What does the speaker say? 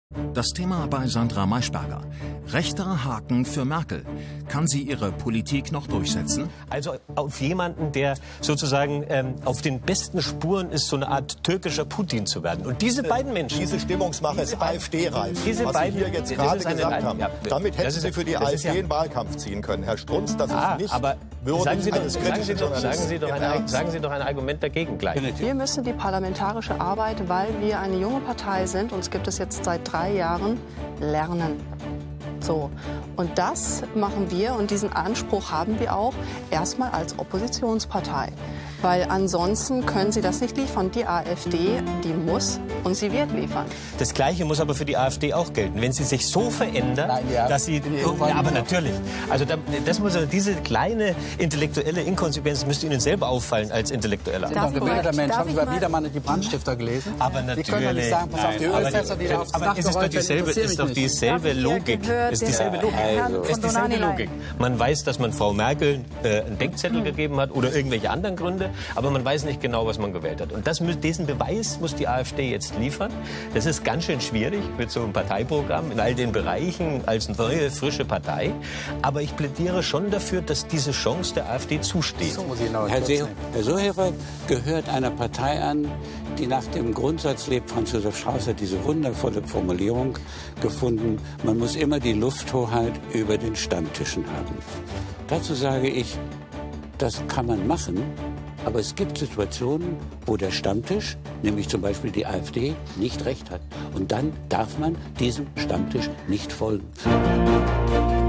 Das Thema bei Sandra Maischberger. Rechter Haken für Merkel. Kann sie ihre Politik noch durchsetzen? Also auf jemanden, der sozusagen auf den besten Spuren ist, so eine Art türkischer Putin zu werden. Und diese beiden Menschen... Diese Stimmungsmache ist AfD-reif, was beiden, Sie hier jetzt gerade gesagt haben. Ja, damit hätten Sie für die AfD in Wahlkampf ziehen können. Herr Strunz, das ist nicht aber würdig eines kritischen Journalisten. Sagen Sie doch ein Argument dagegen gleich. Wir müssen die parlamentarische Arbeit, weil wir eine junge Partei sind, uns gibt es jetzt seit 3 Jahren, lernen. So. Und das machen wir und diesen Anspruch haben wir auch erstmal als Oppositionspartei. Weil ansonsten können sie das nicht liefern. Die AfD, die muss und sie wird liefern. Das Gleiche muss aber für die AfD auch gelten. Wenn sie sich so verändert, dass sie... Ja, aber natürlich. Also diese kleine intellektuelle Inkonsequenz müsste Ihnen selber auffallen als Intellektueller. Sie sind doch ein gebildeter Mensch. Haben Sie bei Biedermann die Brandstifter gelesen? Aber natürlich. Sie können doch nicht sagen, pass auf, die Ölfässer, die da aufs Dach gerollt werden, ist doch dieselbe Logik. Es ist dieselbe Logik. Man weiß, dass man Frau Merkel einen Denkzettel gegeben hat oder irgendwelche anderen Gründe, aber man weiß nicht genau, was man gewählt hat. Und diesen Beweis muss die AfD jetzt liefern. Das ist ganz schön schwierig mit so einem Parteiprogramm in all den Bereichen als neue, frische Partei. Aber ich plädiere schon dafür, dass diese Chance der AfD zusteht. So muss ich noch Herr Seehofer gehört einer Partei an, die nach dem Grundsatz lebt. Franz Josef Strauß hat diese wundervolle Formulierung gefunden: Man muss immer die Lufthoheit über den Stammtischen haben. Dazu sage ich, das kann man machen, aber es gibt Situationen, wo der Stammtisch, nämlich zum Beispiel die AfD, nicht recht hat. Und dann darf man diesem Stammtisch nicht folgen.